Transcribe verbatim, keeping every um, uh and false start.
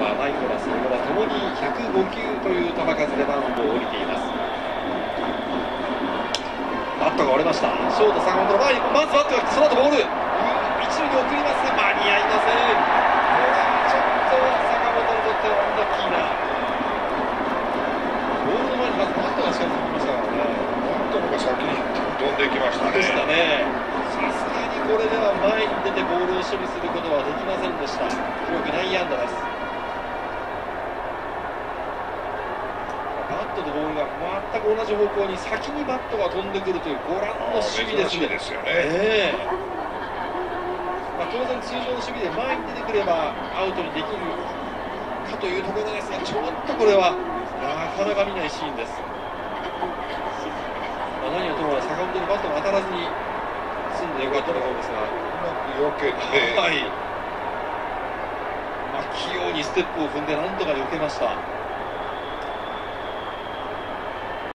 ー、ナイコラス、野村ともにひゃくごきゅうという球数でマウンドを降りています。バットが折れました。ショート坂本の前にまずバットが来て、その後ボール一塁に送りますが間に合いません。これはちょっと坂本にとってはアンラッキーな。ボールの前にまずバットが近づいてきましたからね。 バットの方が先に飛んでいきましたね。 でしたね。さすがにこれでは前に出てボールを処理することはできませんでした。記録内野安打です。バットとボールが全く同じ方向に先にバットが飛んでくるというご覧の守備ですね。 ですよね。 えーまあ、当然通常の守備で前に出てくればアウトにできるかというところですが、ちょっとこれはなかなか見ないシーンです。まあ、何をともあれ坂本にバットが当たらずに済んでよかったところですが、 うまく避けて、 はい、まあ、器用にステップを踏んでなんとか避けました。